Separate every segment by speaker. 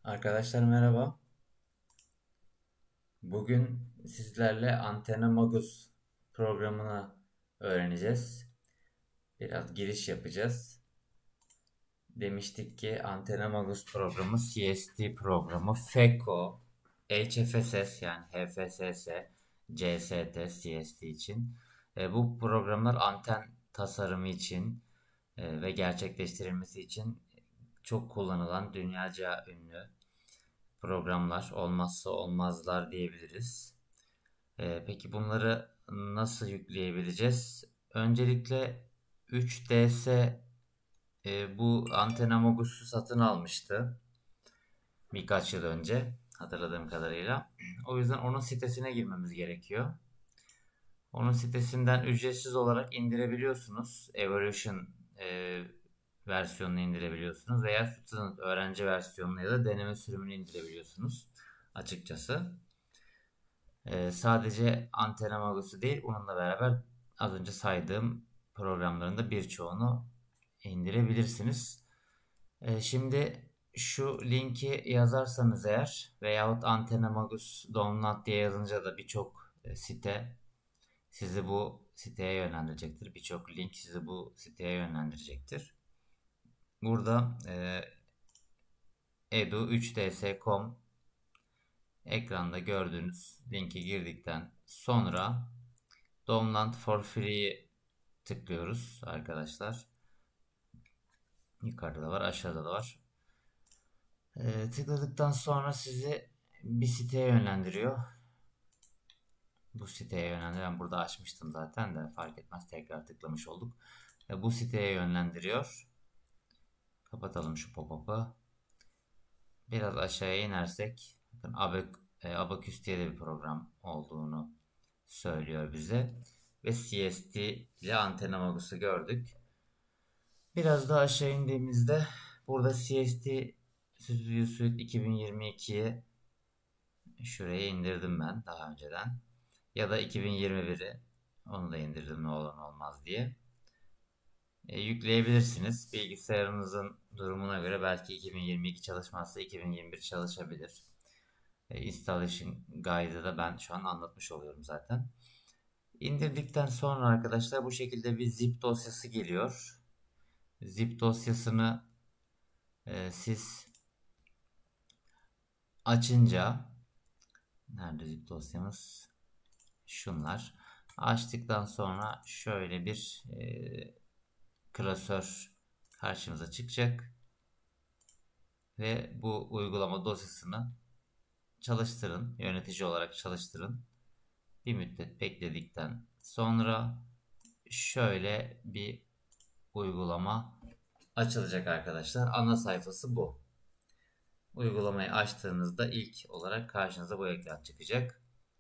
Speaker 1: Arkadaşlar merhaba. Bugün sizlerle Antena Magus programını öğreneceğiz. Biraz giriş yapacağız. Demiştik ki Antena Magus programı CST programı, FECO, HFSS yani HFSS, CST, CST için. Bu programlar anten tasarımı için ve gerçekleştirilmesi için çok kullanılan dünyaca ünlü programlar, olmazsa olmazlar diyebiliriz. Peki bunları nasıl yükleyebileceğiz? Öncelikle 3DS bu Antena Mogus'u satın almıştı birkaç yıl önce hatırladığım kadarıyla. O yüzden onun sitesine girmemiz gerekiyor. Onun sitesinden ücretsiz olarak indirebiliyorsunuz. Evolution versiyonunu indirebiliyorsunuz veya Student öğrenci versiyonunu ya da deneme sürümünü indirebiliyorsunuz açıkçası. Sadece Antena Magos'u değil, bununla beraber az önce saydığım programların da birçoğunu indirebilirsiniz. Şimdi şu linki yazarsanız eğer veyahut Antena Magus Download diye yazınca da birçok site sizi bu siteye yönlendirecektir. Birçok link sizi bu siteye yönlendirecektir. Burada edu3ds.com ekranda gördüğünüz linki girdikten sonra Download for Free'yi tıklıyoruz arkadaşlar. Yukarıda da var, aşağıda da var. Tıkladıktan sonra sizi bir siteye yönlendiriyor. Bu siteye yönlendiriyor. Ben burada açmıştım zaten de fark etmez, tekrar tıklamış olduk. Bu siteye yönlendiriyor. Kapatalım şu pop-up'ı. Biraz aşağıya inersek bakın Abacus diye de bir program olduğunu söylüyor bize. Ve CST ile Antena Magus'u gördük. Biraz daha aşağı indiğimizde burada CST Studio Suite 2022'yi şuraya indirdim ben daha önceden. Ya da 2021'i, onu da indirdim ne olur ne olmaz diye. Yükleyebilirsiniz. Bilgisayarınızın durumuna göre belki 2022 çalışmazsa 2021 çalışabilir. Installation Guide'ı da ben şu an anlatmış oluyorum zaten. İndirdikten sonra arkadaşlar bu şekilde bir zip dosyası geliyor. Zip dosyasını siz açınca, nerede zip dosyamız? Şunlar. Açtıktan sonra şöyle bir klasör karşımıza çıkacak. Ve bu uygulama dosyasını çalıştırın. Yönetici olarak çalıştırın. Bir müddet bekledikten sonra şöyle bir uygulama açılacak arkadaşlar. Ana sayfası bu. Uygulamayı açtığınızda ilk olarak karşınıza bu ekran çıkacak.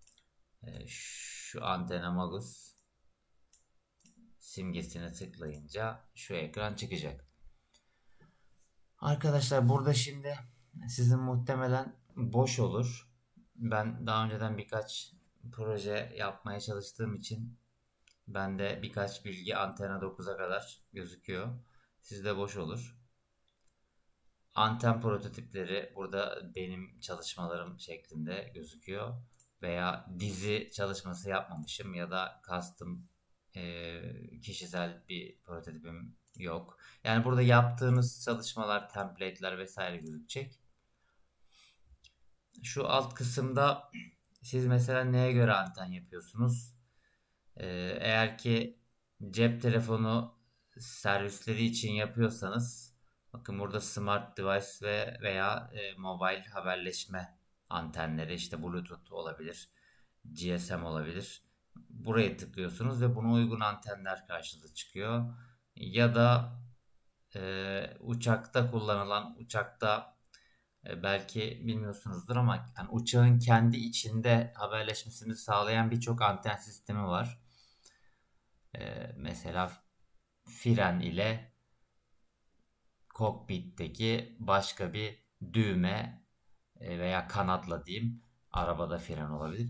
Speaker 1: Şu Antena Magus simgesine tıklayınca şu ekran çıkacak. Arkadaşlar burada şimdi sizin muhtemelen boş olur. Ben daha önceden birkaç proje yapmaya çalıştığım için bende birkaç bilgi Antena 9'a kadar gözüküyor. Sizde boş olur. Anten prototipleri burada benim çalışmalarım şeklinde gözüküyor. Veya dizi çalışması yapmamışım ya da custom kişisel bir prototipim yok. Yani burada yaptığınız çalışmalar, template'ler vesaire gözükecek. Şu alt kısımda siz mesela neye göre anten yapıyorsunuz? Eğer ki cep telefonu servisleri için yapıyorsanız bakın burada smart device veya mobile haberleşme antenleri, işte Bluetooth olabilir, GSM olabilir. Buraya tıklıyorsunuz ve buna uygun antenler karşınıza çıkıyor. Ya da uçakta kullanılan, uçakta belki bilmiyorsunuzdur ama yani uçağın kendi içinde haberleşmesini sağlayan birçok anten sistemi var. Mesela fren ile kokpitteki başka bir düğme veya kanatla diyeyim, arabada fren olabilir.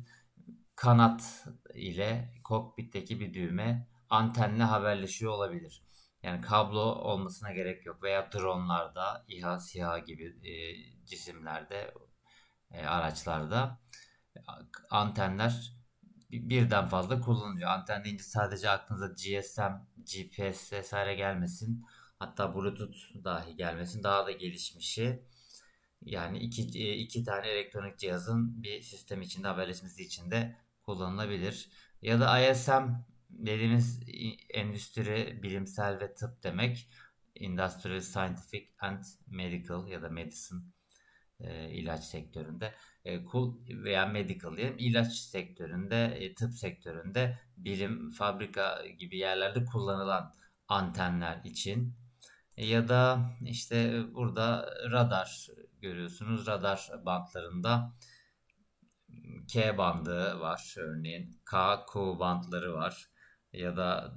Speaker 1: Kanat ile kokpitteki bir düğme antenle haberleşiyor olabilir. Yani kablo olmasına gerek yok. Veya dronlarda, İHA, SİHA gibi cisimlerde, araçlarda antenler birden fazla kullanılıyor. Anten deyince sadece aklınıza GSM, GPS vesaire gelmesin. Hatta Bluetooth dahi gelmesin. Daha da gelişmişi. Yani iki tane elektronik cihazın bir sistem içinde, haberleşmesi için de kullanılabilir. Ya da ISM dediğimiz endüstri, bilimsel ve tıp demek. Industrial, Scientific and Medical ya da Medicine, ilaç sektöründe, veya medical diyelim, ilaç sektöründe, tıp sektöründe, bilim, fabrika gibi yerlerde kullanılan antenler için. Ya da işte burada radar görüyorsunuz. Radar bantlarında K bandı var örneğin. K, Q bandları var. Ya da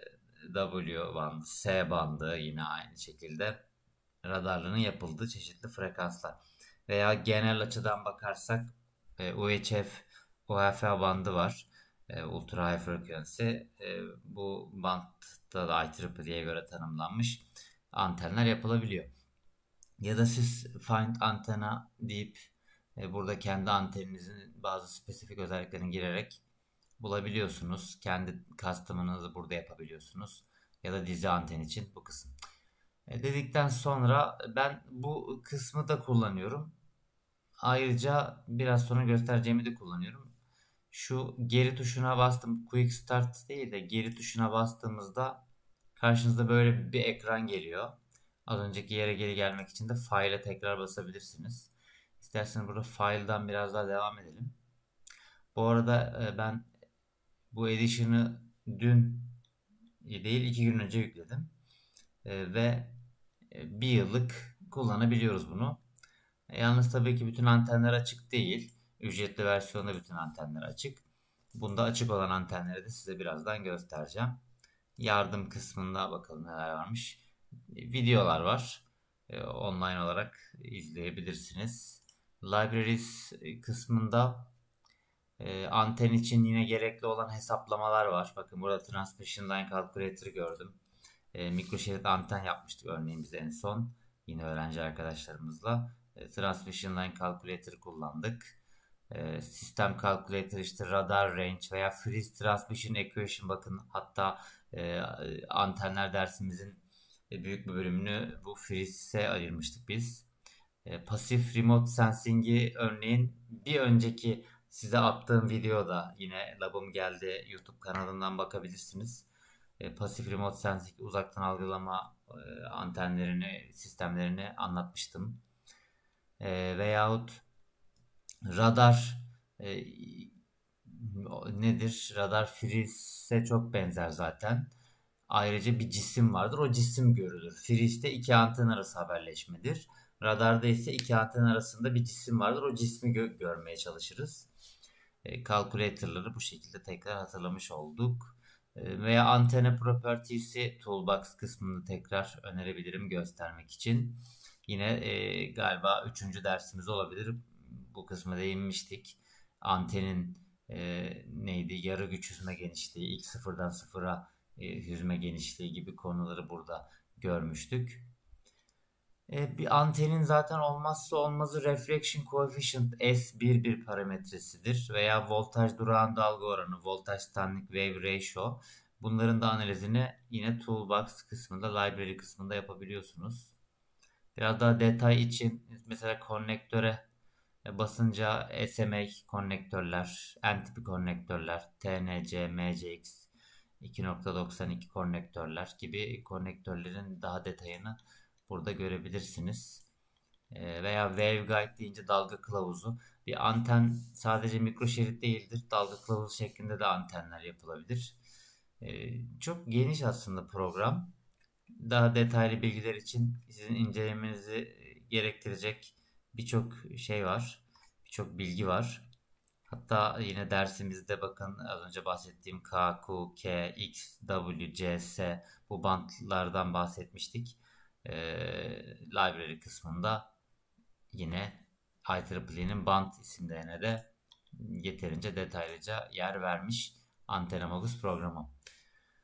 Speaker 1: W bandı, S bandı yine aynı şekilde radarların yapıldığı çeşitli frekanslar. Veya genel açıdan bakarsak UHF, UHF bandı var. Ultra High Frequency. Bu bantta da IEEE'ye göre tanımlanmış antenler yapılabiliyor. Ya da siz find antena deyip burada kendi anteninizin bazı spesifik özelliklerini girerek bulabiliyorsunuz. Kendi custom'ınızı burada yapabiliyorsunuz. Ya da dizi anten için bu kısım. Dedikten sonra ben bu kısmı da kullanıyorum. Ayrıca biraz sonra göstereceğimi de kullanıyorum. Şu geri tuşuna bastım. Quick Start değil de geri tuşuna bastığımızda karşınızda böyle bir ekran geliyor. Az önceki yere geri gelmek için de File'e tekrar basabilirsiniz. İsterseniz burada File'dan biraz daha devam edelim. Bu arada ben bu Edition'ı dün değil 2 gün önce yükledim. Ve bir yıllık kullanabiliyoruz bunu. Yalnız tabii ki bütün antenler açık değil. Ücretli versiyonda bütün antenler açık. Bunda açık olan antenleri de size birazdan göstereceğim. Yardım kısmında bakalım neler varmış. Videolar var. Online olarak izleyebilirsiniz. Libraries kısmında anten için yine gerekli olan hesaplamalar var. Bakın burada Transmission Line Calculator gördüm. Mikroşerit anten yapmıştık örneğin biz en son. Yine öğrenci arkadaşlarımızla. Transmission Line Calculator kullandık. Sistem Calculator, işte radar range veya freeze transmission equation, bakın hatta antenler dersimizin büyük bir bölümünü bu freeze'e ayırmıştık biz. Pasif remote sensing'i örneğin bir önceki size attığım videoda, yine labım geldi YouTube kanalından bakabilirsiniz. Pasif remote sensing, uzaktan algılama antenlerini, sistemlerini anlatmıştım. Veyahut radar nedir? Radar freeze'e çok benzer zaten. Ayrıca bir cisim vardır. O cisim görülür. Freeze'de iki anten arası haberleşmedir. Radarda ise iki anten arasında bir cisim vardır. O cismi görmeye çalışırız. Calculator'ları bu şekilde tekrar hatırlamış olduk. Veya antene properties'i toolbox kısmını tekrar önerebilirim göstermek için. Yine galiba 3. dersimiz olabilir. Bu kısma değinmiştik. Antenin neydi? Yarı güç hüzme genişliği, ilk sıfırdan sıfıra hüzme genişliği gibi konuları burada görmüştük. Bir antenin zaten olmazsa olmazı reflection coefficient S11 parametresidir veya voltaj durağan dalga oranı, voltaj standing wave ratio. Bunların da analizini yine toolbox kısmında, library kısmında yapabiliyorsunuz. Biraz daha detay için mesela konnektöre basınca SMA konnektörler, N tipi konnektörler, TNC, MCX, 2.92 konnektörler gibi konnektörlerin daha detayını burada görebilirsiniz. Veya waveguide deyince dalga kılavuzu. Bir anten sadece mikroşerit değildir. Dalga kılavuzu şeklinde de antenler yapılabilir. Çok geniş aslında program. Daha detaylı bilgiler için sizin incelemenizi gerektirecek birçok şey var. Birçok bilgi var. Hatta yine dersimizde bakın az önce bahsettiğim K, Q, K, X, W, C, S, bu bantlardan bahsetmiştik. Library kısmında yine IEEE'nin bant isimlerine de yeterince detaylıca yer vermiş Antenna Magus programı.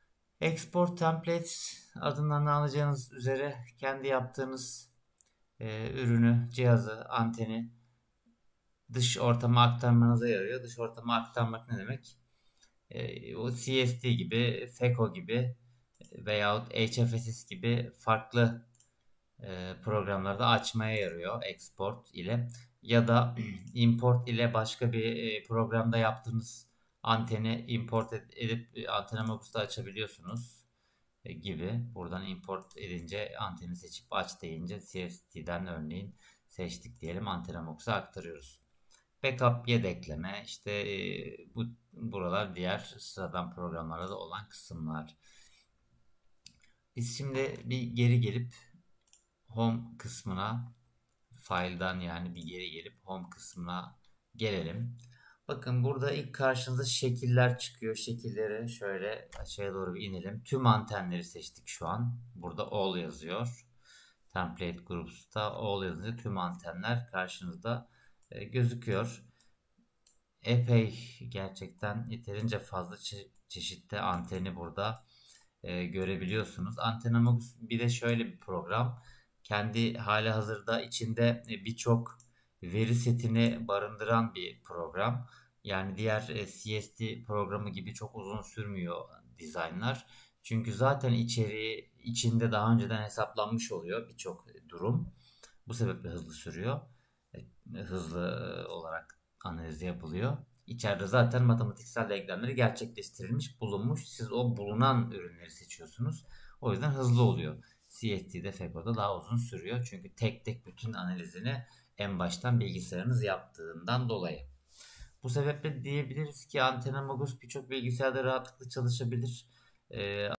Speaker 1: Export Templates adından anlayacağınız üzere kendi yaptığınız ürünü, cihazı, anteni dış ortama aktarmanıza yarıyor. Dış ortama aktarmak ne demek? O CST gibi, FECO gibi veyahut HFSS gibi farklı programlarda açmaya yarıyor export ile ya da import ile başka bir programda yaptığınız anteni import edip Antena açabiliyorsunuz gibi. Buradan import edince anteni seçip aç deyince CST'den örneğin seçtik diyelim Antena aktarıyoruz. Backup yedekleme işte buralar diğer sıradan programlarda da olan kısımlar. Biz şimdi bir geri gelip Home kısmına file'dan yani bir geri gelip Home kısmına gelelim. Bakın burada ilk karşınıza şekiller çıkıyor. Şekilleri şöyle aşağıya doğru bir inelim. Tüm antenleri seçtik şu an. Burada All yazıyor. Template Groups'ta All yazınca tüm antenler karşınızda gözüküyor. Epey gerçekten yeterince fazla çeşitli anteni burada görebiliyorsunuz. Antena bir de şöyle bir program. Kendi hali hazırda içinde birçok veri setini barındıran bir program. Yani diğer CST programı gibi çok uzun sürmüyor dizaynlar. Çünkü zaten içeriği içinde daha önceden hesaplanmış oluyor birçok durum. Bu sebeple hızlı sürüyor. Hızlı olarak analiz yapılıyor. İçeride zaten matematiksel denklemleri gerçekleştirilmiş, bulunmuş. Siz o bulunan ürünleri seçiyorsunuz. O yüzden hızlı oluyor. CST'de, FECO'da daha uzun sürüyor. Çünkü tek tek bütün analizini en baştan bilgisayarınız yaptığından dolayı. Bu sebeple diyebiliriz ki Antena birçok bilgisayarda rahatlıkla çalışabilir.